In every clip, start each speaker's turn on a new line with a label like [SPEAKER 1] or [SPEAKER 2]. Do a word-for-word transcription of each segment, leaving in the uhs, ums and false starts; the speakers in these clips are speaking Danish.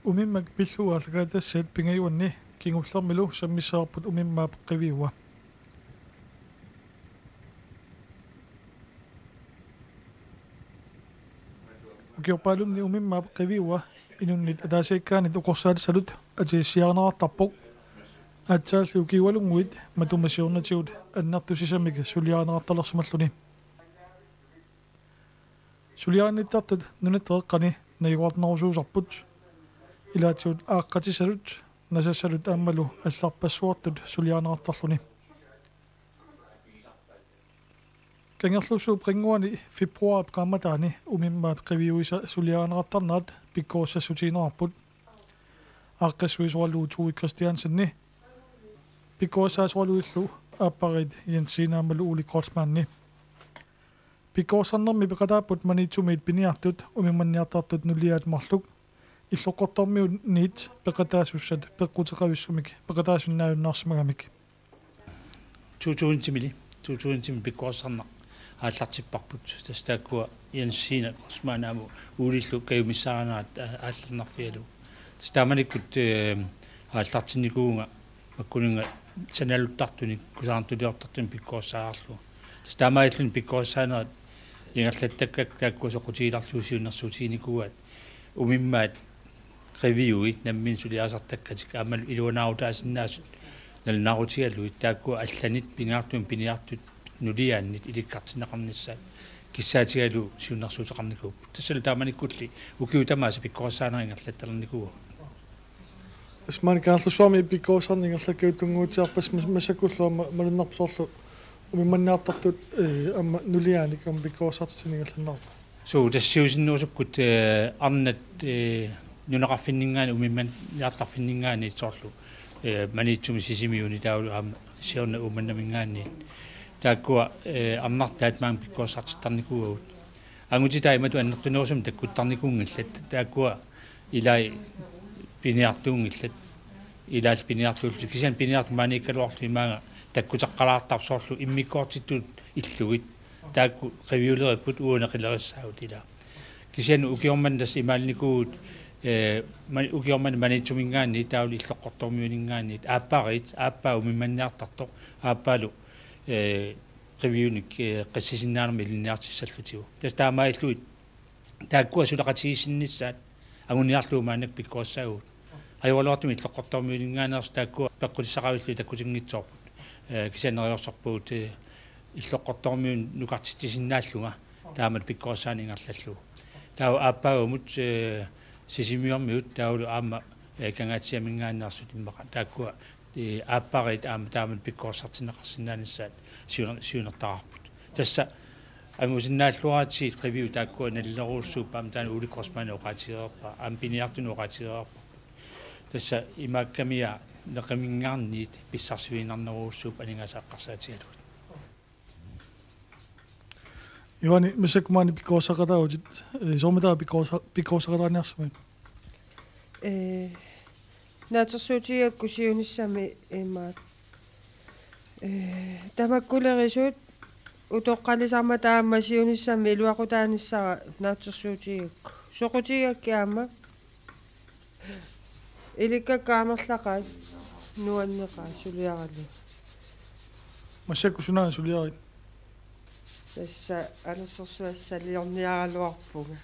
[SPEAKER 1] umimmak pillua alakatassat pingayuanni kingullermilu sammissaarput umimmaa peqqiviua ukiorpaalumni umimmaa peqqiviua inunnit ataasiikkaanit uqorsaatissalut atiissiaarnerartarpoq aatsaalluu ukiualunguit matumasiornatigut annertusisamik suliaanerartalersimalluni suliaanittartut nunatteeqqani nayuartnerusuusarput ilaatigut aaqqatisalut nasassalut aammalu алларпассуартут сулиаанеқартарлуни кангерлусуу прингуани фебруар qaammataani umimmaat qiviuisa suliaanеқартарнаат пиккооссассутиинерарпут ааqqassuisuarluu Tue Christiansenni пиккооссаасуарлуиллу ааппарит Jensinaammalu Uli Kreutzmannni пиккооссарнерми пеқатааппут манитсумиит пиниартут умимманниартартут нулиаат марлук иллоққортормиут ниит пеқатаасуссат пеққутеқависсумик пеқатаасуннааюннаарсимагамик
[SPEAKER 2] tutuuntимили tutuuntими пиккооссарнақ ааллартиппарпут тастааккуа Jensina Kreutzmannaаму уулиллу каюмиссаанаат ааллернарфиалу тастааманиккут ааллартинникуунга маккунинга саналуттартуни кусаартулиортартун пиккооссаарлу тастаамаиллун пиккооссаанерат ингерлаттаккак тааккусоқутииларлуусиуннэрсуутиникуат умиммаат ревиуит наммин сулиасартаккатик аамал илуанаутаасиннаасут налнарутигалуит тааккуа алланит пингаартун пиниартут нулиааннит иликкартинеқарниссаат киссаатигалу сиуннэрсуутеқарникууп тассалу тааманиккулли укиутамааса пиккооссаанер ингерлатталерникуа
[SPEAKER 1] асман каарлусуарми пиккооссарнингерлаккаутунгуутиарпас масакуллуама малуннарпсоорлу умимманниартартут амма нулиааник ам пиккооссартинingерланнарпа
[SPEAKER 2] so тассиусиннуусуккут арнат нунеқарфиннингаани умимман яартарфиннингаани соорлу манитсуми сисимиуни таулу аама сиорна уманнамингаани тааккуа арнартаат маан пиккооссартиттарникуугут ангутитаимату аннертунерусум таккуттарникунгиллат тааккуа илай пиниартуунгиллат илаал пиниартууллу кисиан пиниарту maanikkaluarlu имаага таккутеққалаартарсоорлу иммиккоортиттут иллугит таакку ревиулериппут уунеқилерissaagut ила кисиан укиорман тас имаалникуут э укиорман манитсумингаани таули иллоққортормиунингаани ааппарит ааппаа умимманниартарто ааппалу э ревиуник қиссисиннаарми илинниартиссаллутигу тас таамаиллуит тааккуа сулақатигиссиннissaат агуниарлуумаанак пиккооссаагут аюалуартуми иллоққортормиунингаанерс тааккуа пеққутиссақавиллуи таккутингитсоорпут э кисианериорсорпуут иллоққортормиун нукартиттисиннааллунга таамат пиккооссаанингерлаллу таа ааппаагумут сисимиормиут таулу аама кангаатсиамингааннаарсут иммақа тааккуа ааппарит аама таамат пиккооссартинеқарсинааниссаат сиунер сиунертарарпут тасса ангусиннааллуаатсиит ревиу тааккуа наллеруussууппаам таана Uli Kreutzmann оqaатигеерпа аам пиниартуну оqaатигеерпа тасса имааккамиа неқамингаарниит писсарсивиинарнеруussууп анингасааққарсаатигалут
[SPEAKER 1] Ивани мисакмаани пиккооссақатаагутит сормитаа пиккооса пиккооссақатааниарсами
[SPEAKER 3] э наатсерсуутиакку сиуниссами имаат э тамаккулерисуут утоққалисарма таама сиуниссами илуақутааниссара наатсерсуутиакку соқутигаккиама иликкаккаамерлақаат нуаннеқаа сулиаралу
[SPEAKER 1] масакку сунаа сулиарит
[SPEAKER 3] тасса алассерсуассалиорниаралуарпуга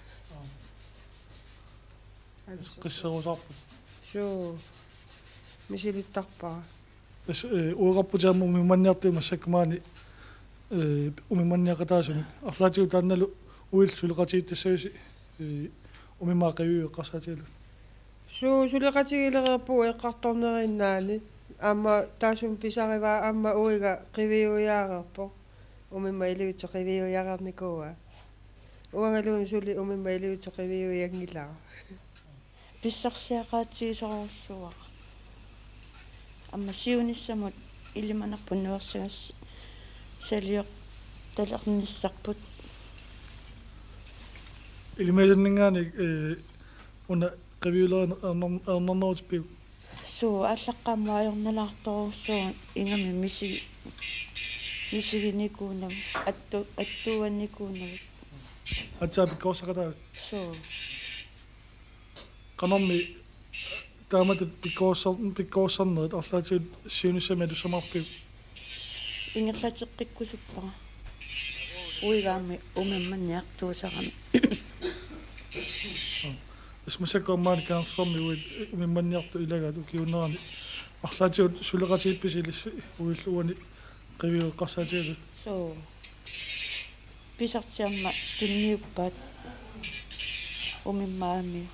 [SPEAKER 1] қиссерусарпут
[SPEAKER 3] суу мисилиттарпара
[SPEAKER 1] тас уеқарпутаама умимманниартуи массаккумаани э умимманниақатаасуни арлаатигу таанналу уил сулеқатигиттассависи умимаақиуи эққарсаатигалу
[SPEAKER 3] суу сулеқатигилерерпу эққарторнериннаани аама таасум писариваа аама уига қивиуяарерпо умимма илуитсоқивиуяарникуа уангалуун сули умимма илуитсоқивиуянгилара
[SPEAKER 4] писсарсиақаатсигисорорсуа амма сиуниссамут илиманарпуннуерсагас салиоқ талерниссарпут
[SPEAKER 1] илимасиннингаани э уна қивиулерин арнарнерутиппиу
[SPEAKER 4] суу аллаққаммаajornalaartoruussuun ingami misi мисигиникуунам атту аттуанникуунам
[SPEAKER 1] атсаа пиккооссақатаа
[SPEAKER 4] соо
[SPEAKER 1] канарми taamatut pikkoosar pikkoosarnerit арлаатиут сиунissами тусамарпиу
[SPEAKER 4] ингерлатеққиккусуппара уигаами умимманниартуусарами
[SPEAKER 1] исмасаккормаани канарсуарми уит умимманниарту илагаат укиунерани арлаатиут сулеқатиипписилис уиллуани qivиуққарсаатиалу
[SPEAKER 4] соо писартиамма тинниуппаат умиммаами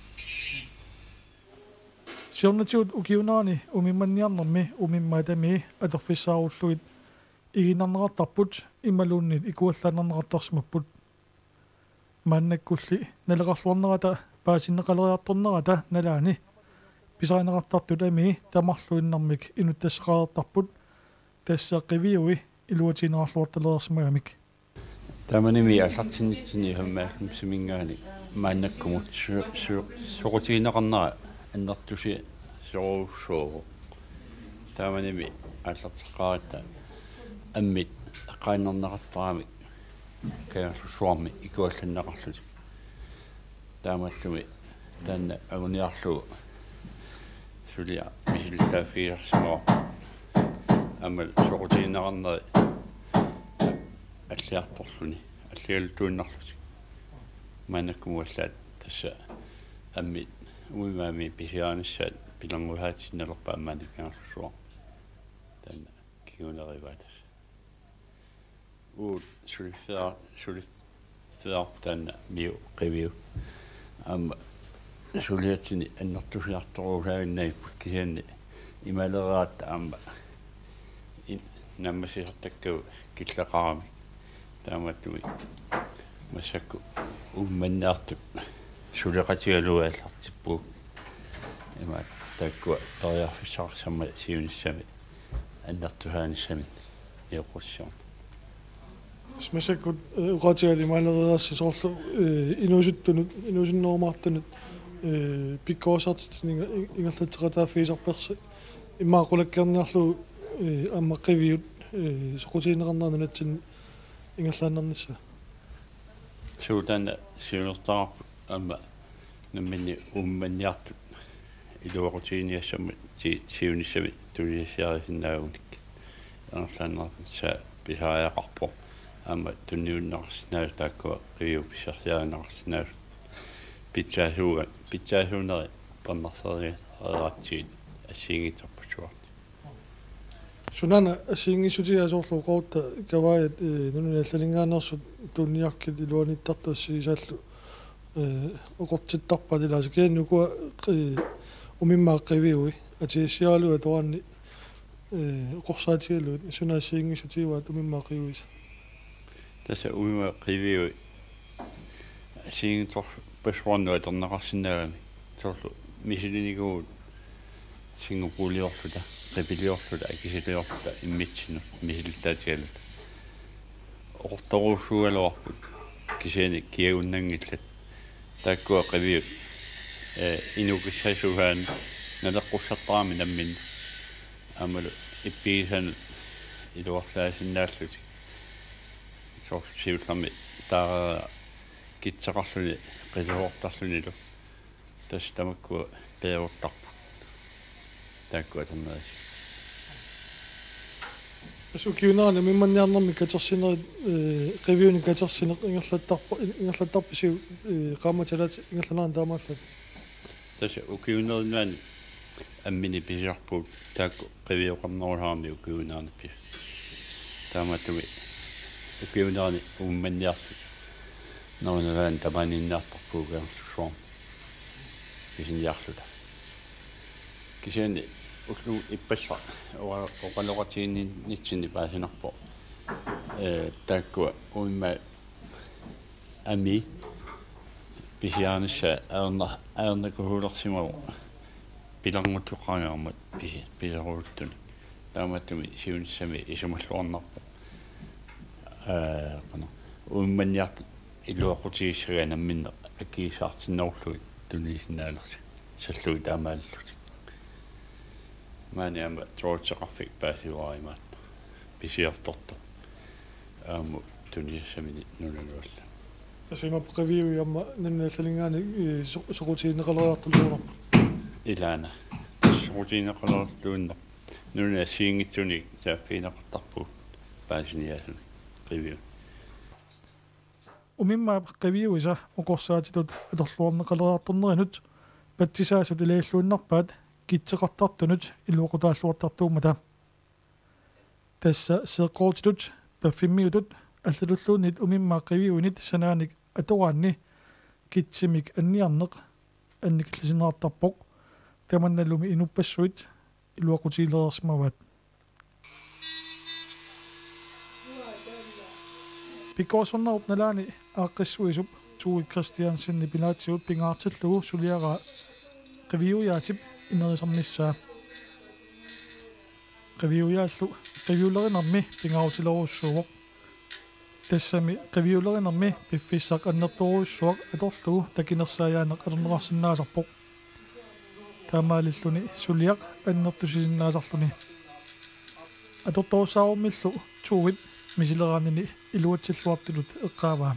[SPEAKER 1] сиорнатиут укиунерани умимманниарнэрми умиммаатами аторфиссааруллугит игинарнеқартарпут ималууннит икуаллаанернеқартарсмаппут мааннаккулли налеқарлуарнерата паасиннеқалериарторнерата налаани писаринеқартартутами тамарлуиннармик инуттассеқаартарпут тассаққивиуи илуатинеқарлуарталерсмагамик
[SPEAKER 5] таманими аллартиннитсини хаммааллум симингаани мааннаккумут сорутигинеқарнера аннартуси сорууссуу таманими аллартеққаратта аммит аққаиннернеқартарамик каасуарми икуалланнеқарлути таамаллуми таанна агуниарлу сулиа мисилтаафиарсимаа аммал сорутигинеқарнери аллиарторлуни аллиалутууннарлути маанаккумуаллаат тасса аммит уимаами писиааниссаат пилангуhaatиннерпаа маанаккаарлусуа таанна киунериваатас уу сулиффеа сулиффеа таанна миу qivиу амма сулиатсини аннартусиарторуусаагиннаиппут кисианни ималераат амма наммасиартаккау киллеқарами тааматтуи массакку умманнаарту сулеқатигалуааллартиппу има таккуа тариарфиссаарсамма сиуниссами аннартухааниссами иоқуссиор
[SPEAKER 1] смесаккут уqatigali малерерасси соорлу инуусуттунут инуусиннормаартунут э пиккоосартинга ингерлатеқатааффиисарперси имаақулаккерниарлу амма qivиут соқутиинеқарнерна натсин ингерлааннернисса
[SPEAKER 5] суултана сиулертаа амма наммини умманниартут илуақутииниассамма ти сиунissami тулиссиарисинаагуник ерлааннерса писааяқарпо амма тунниуннарснаа тааккуа qivиу писсарсиаанарснаа питсаасууга питсаасуунери паннарсери араатсиит ассиингитерпутуар
[SPEAKER 1] сунана ассиингиссутиасоорлу qoorta каваят нунуналлалингаанерсут тунниаркит илуаниттартуссигисааллу э оқортиттарпалилааса кианнукуа умиммаа qivиуи атииссиалуа тоанни э оқорсаатигалуут суна ассиингиссутиуаат умиммаа qivиис
[SPEAKER 5] таса умиммаа qivиуи ассиингитор пасуарнуа торнеқарсинаагами соорлу мисилинигуут сингапулиорлута тапилиорлута акисилиорлута иммитсину мисилтаатигалут орторуусуалуарпут кисиани киагуннангиллат тааккуа qivиу э инукиссасугаан налеққуссартарами наммин амалу иппиисан илуарлаасиннааллути соо сиулларми таа китсақарлуни qisуортарлунилу тас тамакку перуттарпу тааккуа таммаас
[SPEAKER 1] асукиунаана мимманниарнэрми катерсинери э qivиуни катерсинеқ ингерлаттарпа ингерлаттарписиу э qaamаталаати ингерланаан таамааллат
[SPEAKER 5] тас укиунеринуани аммини писиарпуут таакку qivиуқарнерулаарми укиунаана пи тааматуми укиунерани умманниарсу наунараан таманиннаартарпуугаарлусуар кисиньяарлута кисиани уллу иппасса оқалоқатиинни нитсини паасинарпо э тааккуа уимма ами писиаанисса аерна аернакугулерсимаву пилангутуққаангаармат писи пилерултуни тааматтуми сиунissami исумаллуарнарпо э қана уимманниарт илуақутигиссагаанамминне аккиисаартиннерлуги тунисинаалерси саллуи таамааллути маниама троотсеқарфик паасиваримаат писиарторто ааму тунисsamini нулалуалла
[SPEAKER 1] тасима qivиуи амма нунналлалингаани соқутиинеқалериартуллуунарпу
[SPEAKER 5] ilaana rutiinaqalorluunna nuna siingitsuni saaffiinaqartarpuut paasiniasun qiviun
[SPEAKER 1] umimma qiviuisa oqorsaatitut atorluorneqaleraartornerinut patsisaasut ilailluunnarpaat kitseqartartunut iluoqutaalluartartuumata tassa seeqoortitut paffimmiutut аллалуллуунит умимма qiviuinit санааник атораанни китсимик анниарнеқ анниклисинеартарпоқ таманналуми инуппассуит илуақутилерерсмаваат пикосорнеруп налаани ааққиссуисуп туи кристиансинни пилаатсиут пингаартиллугу сулиара qiviuyaatip инерисарниссаа qiviuyaаллу qiviulerinarmi pingaarutileruussuuvoq тассами qiviulerinarmi пиффиссақ аннерторуйссуақ аторлугу такинерсааянеқ алернеқарсинаасарпоқ таамаалиллуни сулиақ аннертусисиннаасарлуни аторторусааруммиллу туувит мисилераанини илуатсиллуартулут эққааваа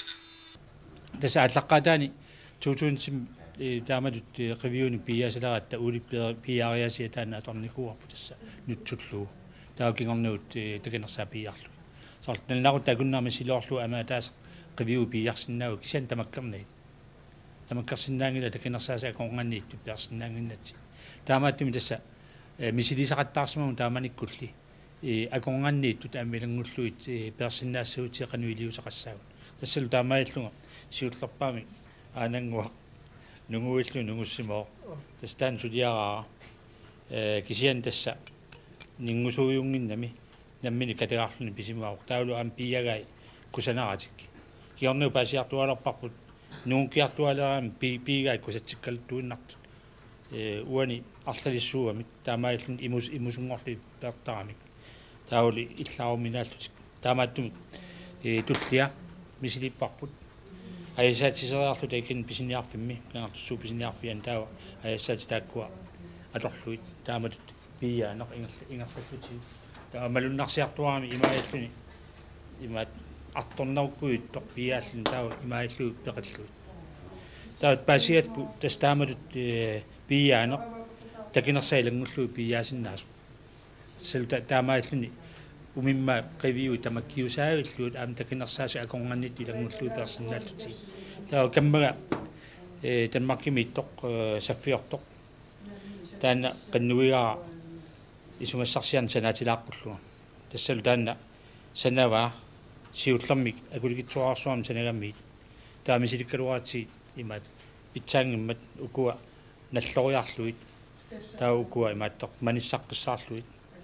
[SPEAKER 2] тасса аллаққатаани туутуунсим таамалут qiviuni пиасалератта улиппера пиариасиа таана аторникуарпу тасса нутсуллуу таакингорнуут такинерсаа пиарлу сорт налнару такуннарми силоорлу амаа таас qiviu пиарсиннаау кисиан тамаккернит тамаккерсиннаангила такинерсааса аконганниитту пиарсиннаангиннати таамааттуми тасса мисилисақаттаарсимагу тааманиккулли и аконганниитту таамилангуллуит пиарсиннаассуутиақануилиусақассаагу тассалу таамаиллунга сиуллерпаами аанангуа нунгуиллу нунгуссимоо тастаан сулиараа э кисиан тасса нингусуйунгиннами наммини категаарлуни писимааву таулу ам пиягай кусанаратик киорну пасиартуалерпарпут нунгкиартуалераам пи пигай кусатсиккалтуиннартут э уани арлалиссууамит таамаиллун имус имусунгорли пертарамик таули иллааруминааллутик таамааттум э туллиа мисилиппарпут аясаатисераарлу таикин писиниарфимми кангартуссуу писиниарфиан таава аясаати тааккуа аторлуит тааматут пиаанеқ ингерл ингерллути таа малуннарсиартуарами имааллуни имаат арторнаруккуит тор пиааллун таава имааллуу пеқаллуит таат пасиатку тастааматут пиаанеқ такинерсаилангуллуу пиаасиннаас селта таамааллуни умимма qiviu тамаккиусаагиллуут аам такинерсааси аконганнит илангуллуу персонааллути таа каммага э танмаккимиттоқ саффиортоқ таана qannuigaa исумассарсиан санаатилааққуллуга тассалу таана санава сиуллэрмик акулигитсуарсуам санагаммит таамисиликкалуаати имаат питсаангиммат укуа наллориарлуит таа укуа имааттоқ маниссаққиссаарлуит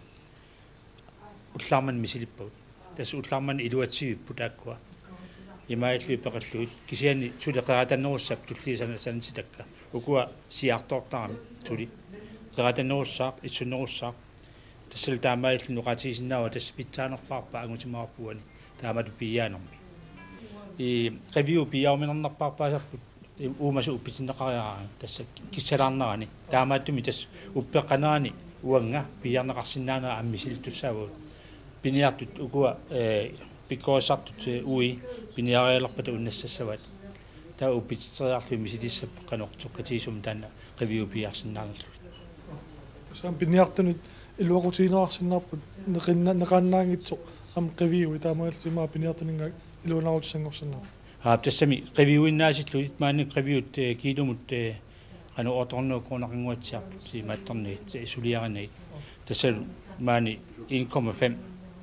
[SPEAKER 2] уллаарман мисилиппагут тас уллаарман илуатсивиппу тааккуа имааллуи пеқаллуит кисиани сулеқератаннеруссап тулли сана санатитакка укуа сиартоортарами тули qeratannерусsaaq итсуннерусsaaq тассал таамаиллу нуқатисиннаава тасс питсаанерпаарпа агутимаарпуани таамату пиаанерми и qiviu пиауминернарпаарпаасарпут уумасу уппитиннеқариараа тасса киссалаарнерани таамааттуми тасс уппеққанаани уанга пиарнеқарсинаана аммисилтуссаавут пиниартут укуа э пиккоосартут уи пиниариалерпата уннассассават таа уппититериарлу мисилиссап канортуккатисум таана qiviu пиарсинаанерлу
[SPEAKER 1] сам пиниартунит илуақутинеарсиннаарпут неқинна неқааннаангитсоқ ам qiviu таамаалсимаа пиниартунинга илунаавутсангорсинаа
[SPEAKER 2] аа тассами qiviuиннаасиллуит маани qiviut килумут qanu otornuuqunaqinguatsiarput simaattorniit isuliarinait tassal maani one komma fem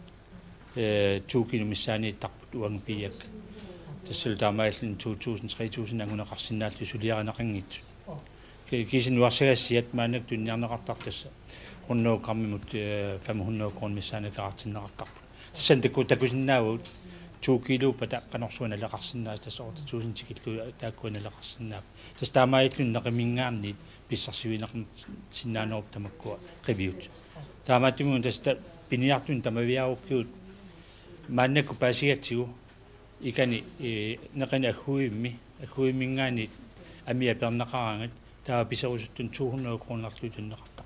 [SPEAKER 2] э two kilomissaaniittarput uangpiak тассал таамааллун two thousand three thousand ангунеқарсинааллу исулиаринақингитсут кисин уарсагассиат маанак тунниарнеқартартасса хунноо каммимут five hundred крон миссаанакаартиннеқартарпут тассан такку такусиннаавут two kilo пата канорсуана леқарсинаа тассоорта two thousand киллу тааккуана леқарсинаа тас таамаиллун неқимингаамнит писсарсивинеқ синнаанооп тамаккуа qiviut таамааттимун таста пиниартун тамавиаруккиут мааннакку паасиатсигу икани неқани аггуимми аггуимингаани амиа пернеқарангат таа писарусуттун two hundred кронерлу туннеқартар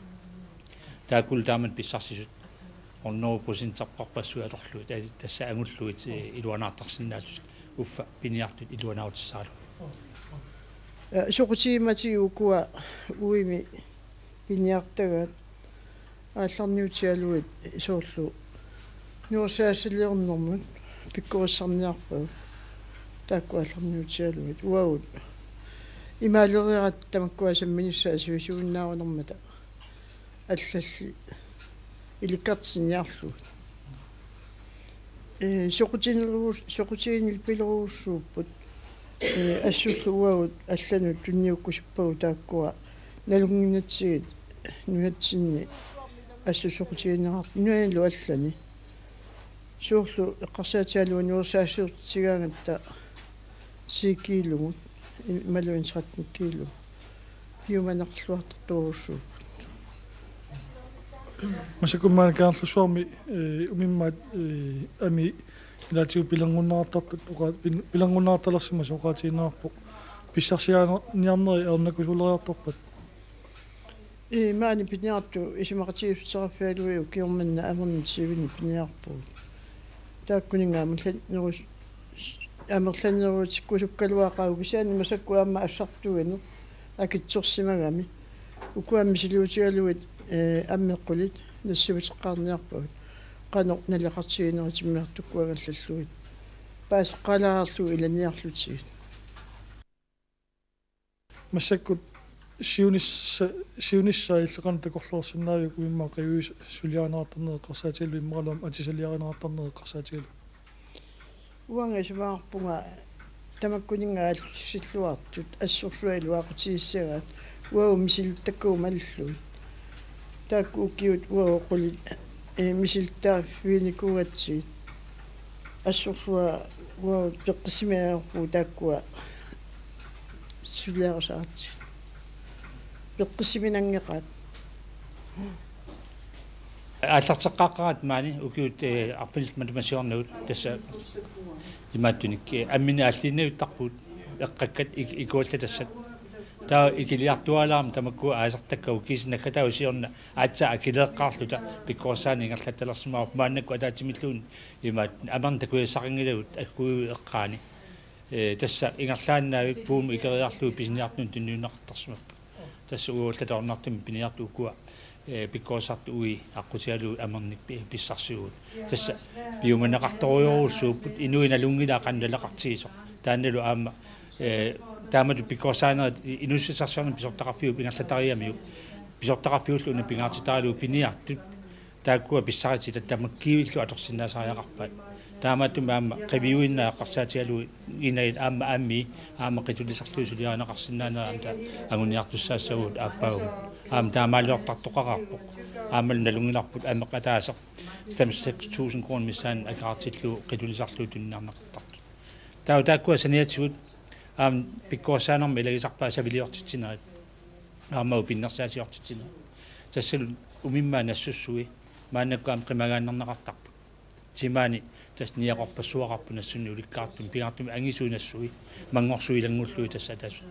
[SPEAKER 2] тааккул таамат писсарсисут онноо посинтарпарпассуа аторлуит тасса ангуллуит илуанаартарсинаалус уффа пиниартут илуанаутиссаалу
[SPEAKER 6] soqutiimati ukua uimi piniartagat аалларниутиалуит исоорлу нуорсаасилиорнэрмут пиккориссарниарпаа таакку аалларниутиалуит уаут имаалериарат тамаккуасамминисса асуисууннаарунэрмата аллалли иликкартсиниарлу э соқутинерус соқутинил пилеруссууппут э ассуллу уаут алланут тунниуккусиппагу тааккуа налунгинатсигит нуатсинни ассусоқутинерар нуалу аллани суурлу эққарсаатиалуа нуорсаасиуртигаангатта сикилумут малуин саттник килу пиуманерлуартортуурусуу
[SPEAKER 1] масакуммаан каарлусуарми умиммаат ами илаатиу пилангуннаартартут ука пилангуннаарталерсима соқаатиинаарпо писсарсиаанерниарнери ернакусулериарторпат
[SPEAKER 6] э маани пиниарту исимақатиуссераффиалуиу киорманна амернит сивини пиниарпу тааккунингаа муллан нерус амерланнеруутиккусуккалуақау кисаани масаккуамма ассартугину акитсорсимагами укуамми силуутигалуит э аммеққулит нассивитеққарниарпагут қано налеқартигинеритиммиартуккуагаллаллуит паасеққалаарлу иланиарлутигит
[SPEAKER 1] масаккут сиунисса сиунисса иллеқарна такорлуорсиннаавик уиммаа қиуис сулианаартарнери қарсаатигалу иммаралуам атисалиаринаартарнери қарсаатигалу
[SPEAKER 6] уанга сумаарпунга тамаккунингаа аллуссиллуартут ассорсуалуақутииссагаат уау мисилтаккуу маллуит таакку укиут уау қулит э мисилтааффиникуатсиит ассорсуа уау пеққисимиаарпу тааккуа сулиарсаати пеққисиминангеқаат
[SPEAKER 2] ааллартеққааққарат маани укиут арфилт математиорнуут тасса имааттуник аммина аллиннавиттарпут эққаккат икуалла тассат таа икилиартуалаам тамакку аасартаккау кисинаккатау сиорна аатса акилеэққарлута пиккорсаани ингерлатталерсимаа мааннакку атаатимиллуун имаат амарна такуяссақингилавут аккуу эққаани э тасса ингерлааннаавик буум икериарлуу писиниартнун тунниуннақартарсимаппа тасса уоллатаорнартим пиниарту укуа э пиккорсарту уи аққутиалу амарник писсарсуут тасса биуманеқарторуйоруссууппут инуиналунгилаа қанналеқартигисо таанналу аама э таамату пиккорсаанерит инуссисарсуарна писортақарфиу пингерлатариамиу писортақарфиуллу уна пингаартитаралу пиниартут тааккуа писсарити таттамаккиивиллу аторсиннаасариақарпаат таамату маама қивиуиннаа қарсаатигалу инает аама аамми аама қитулисарлуусулиаанеқарсинаанерамта агуниартуссаассагуут ааппаагу аама таамаалуартартоқараарпоқ аамал налунгиларпут амеқатаасеқ fem seks tusind kroner мисаан акаартиллу қитулисарлуу тунниарнеқартарту таа тааккуа саниатсуут аам пиккорсаанерми илагисарпаа савилиортитсинаат аамау пиннерсаасиортитсина тассалу умиммаа нассуссуи мааннаккаам қимагааннернеқартарпут тимаани тас ниақорпассуақарпу нассуни уликкаартум пигаартум ангисуинассуи мангорсуилангуллуи тасса тас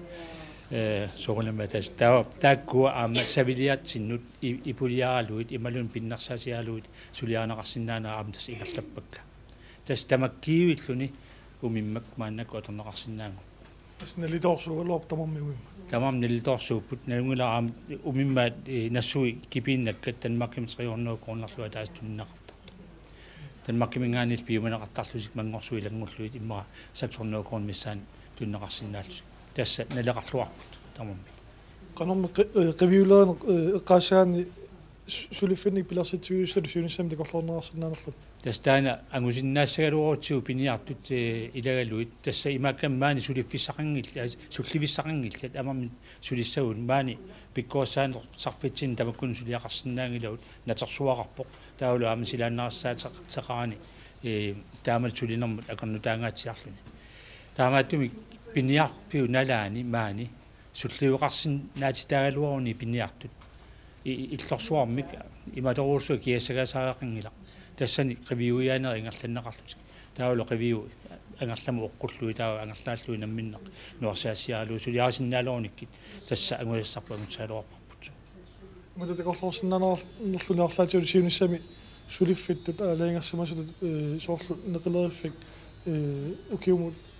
[SPEAKER 2] э согонама тас таа тааккуа аама савилиатсиннут ипулиаралуит ималун пиннерсаасиалуит сулиаанеқарсинаанаа аам тас игерлаппакка тас тамаккиивиллуни умиммак мааннакку аторнеқарсинаангу
[SPEAKER 1] снелидорсугалуап тамамми уимма
[SPEAKER 2] тамам нелидорсууппут налунгилаам умиммаат нассуи кипииннаккат танмаккимитриорнуу кроонерлуа таас туннеқартарту танмаккимингаанил пиуманеқартарлусик мангорсуилангуллуит иммара саксорнуу крон миссаан туннеқарсинааллус тасса налеқарлуарпут тамамми
[SPEAKER 1] канорми қивиулаан эққаасаани сулиффинник пиларситсуиуссалу сиунissami такорлуорнеқарсинаанерлу
[SPEAKER 2] тастаана ангусиннаассагалуорутсуу пиниартут илагалуит тасса имааккаммаани сулиффиссақангилла сулливиссақангиллат амарми сулиссагут маани пиккорсаан сарфитсин тамаккун сулиақарсинаангилаут натерсуақарпоқ таулу аама силааннаассаатеқаани э таамал сулинермут акорну таангаатсиарлуни таамааттуми пиниарпиу налаани маани сулливеқарсин наатитаагалуаруни пиниартут иллорсуармик иматоруусу киассагасаақангила тассани қивиуяанери ингерланнеқарлутик таулу қивиу ангерлама оққуллуи таа ангерлааллуи намминнеқ нуарсаассиаалуу сулиарсиннаалуурниккит тасса ангуяссарпу амутсаалуарпарпут
[SPEAKER 1] мута такорлуорсиннаанерлунеарлаатиули сиунissami сулиффиттут аалаингерсимасутут соорлу неқилериффик укиумут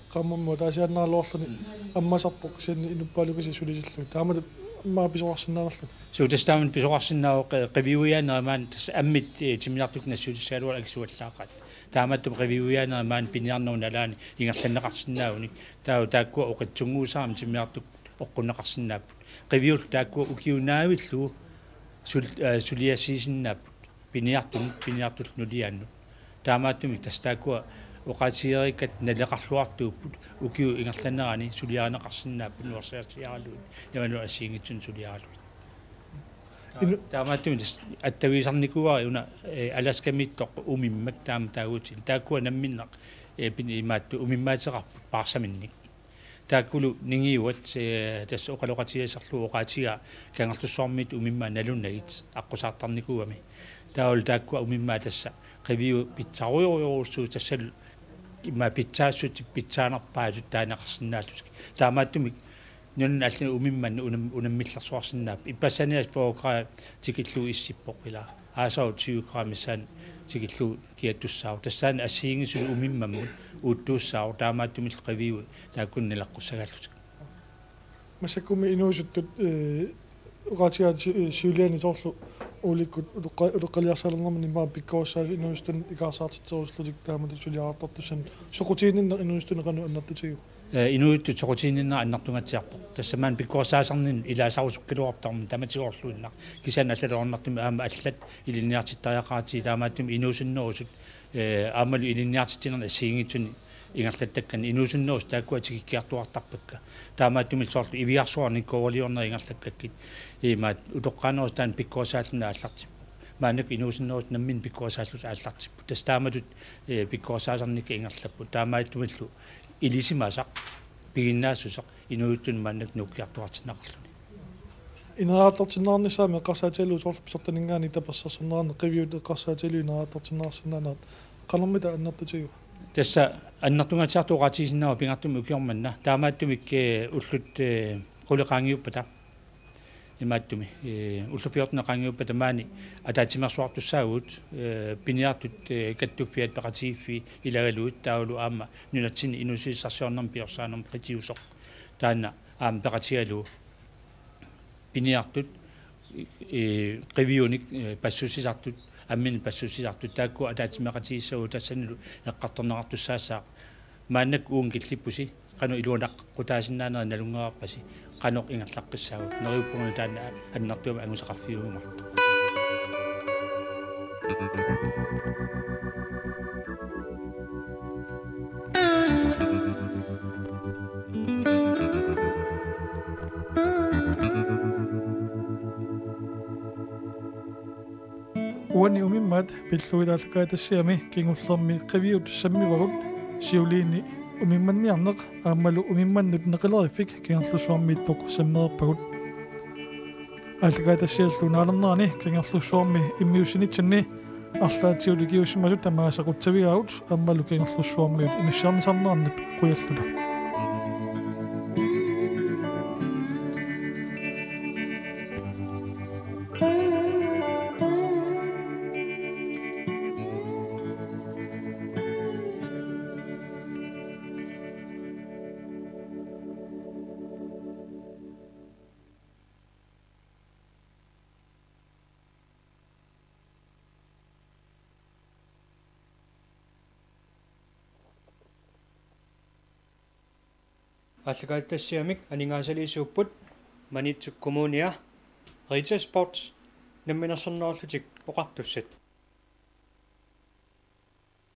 [SPEAKER 1] qammammu taasiannaarluarluni ammasarpoq sianni inuppalukusi sulisillu taamatu ammaa pisoqarsinnaarlu
[SPEAKER 2] so testament pisoqarsinnaa qiviuiaaneramaan tas ammit timiartuk nassuulisaaluar aksuallaaqat taamattum qiviuiaaneramaan piniarnerun alaani ingerlanneqarsinnaauni taa taakkua oqatsunguusaam timiartuk oqqunneqarsinnaappu qiviul taakkua ukiunaavillu sul suliasiisinnaappu piniartum piniartul nuliaannu taamattum tastaakkua oqatsierikat naleqarluartuupput ukiu ingerlannerani suliaaneqarsinnaappu nuorsiarsiaraluut yamalu asiingitsun suliaraluut taamattum attaviisarnikuari una alaskamittoq umimmak taam taagutil taakkua namminneq pinimaattu umimmaatiqarput paarsaminnik taakkulu ningiuat tas oqaloqatiasarlu oqaatiga kangertussormit umimma nalunnagit aqqusartarnikuami taul taakkua umimma tassa qiviu pitsaruyorussu tassal imma pitsaassut pitsaanerpaatut taanaqarsinnaalluski taamattumik nun allu umimman unam unammillersuarsinnaap ippasanias fookra tikillu issippoq ila aasau tyve grammissan tikillu kiattussaaru tassaan assiingisul umimmammut uuttuussaaru taamattumil qiviu taakkunnilaqqussagallus
[SPEAKER 1] masakumi inuusuttut oqaatigaat siuliani torlu ulikkut uleqqaliarsalernermani maa pikkoossaali inuustun ikaarsaartitseruslutik taamatu suliaartartussan soqutiininner inuustuneqanu annertutigu
[SPEAKER 2] inuuttu soqutiininner annartungatsiarpoq tassamaan pikkoossaasarnin ilaasarusukkiluartarmun tamatiorluinnar kisan allalornartumi aama allat ilinniartittariaqaati taamaattum inuusunnerusut aamalu ilinniartittinerna assiingitsuni ingerlattakkan inuusunnerus taakkua tikikkiartuartarpakka taamaattumil soorlu iviarsuarnikkoorliorner ingerlakkakkit imaat utoqqaanerus taan pikkoossaalluna allartippu maanak inuusunnerus nammin pikkoossaallus aallartippu tas taamatut pikkoossaasarnikka ingerlappu taamaattumillu ilisimasaq piginnaassuseq inuuttun maanak nukkiartuartinaqarluni
[SPEAKER 1] ineraattartinnaarnissaami eqqarsaatiallu soorlu pisortaningaani tapassarsornerarne qiviut eqqarsaatiallu ineraattartinnaarsinnaanaat qanermita annertutigu
[SPEAKER 2] tassa annartungatsiartu oqaatiisinnaa pingartumi ukiormanna taamaattumik ullut quleqaangiuppata imaattumi ullufiortneqaangiuppata maani ataatimersuartussaagut piniartut kattuffiat peqatiiffi ilagaluut taulu aama nunatsini inusiissarsiornerm piorsaanum qitiusoq taanna aam peqatigalu piniartut qiviunik passusisartut ammin passusisartut taakku ataatimeqatiissagu tassanulu eqqartorneqartussaassaaq maannak uungillippusi qanu iluunaq qutaasinnaanera nalungerarpasi qanoq ingerlaqqissaagut neriuppuguna taanna annartuama angusaqarfiugumartu
[SPEAKER 1] uani umimmaat pilluilaalakaatassiami kingullermi qiviut sammivarut siuliini umimmanniarneq aammalu umimmannut neqilerifik kingerlussuarmiittoq sammeerpagut aalakaatassialluunaalernerani kingerlussuarmi immiusinitsanni арлаатиуликиуссимасут тамаасақутсавигаут аммалу кингерлуссуармиут инассаарнисарнаарнак қуяллута
[SPEAKER 7] аллагааттассиамик анингаасалиисууппут манитсуккумууниа Rita Sports намминерсэрнеруллутик оқартуссат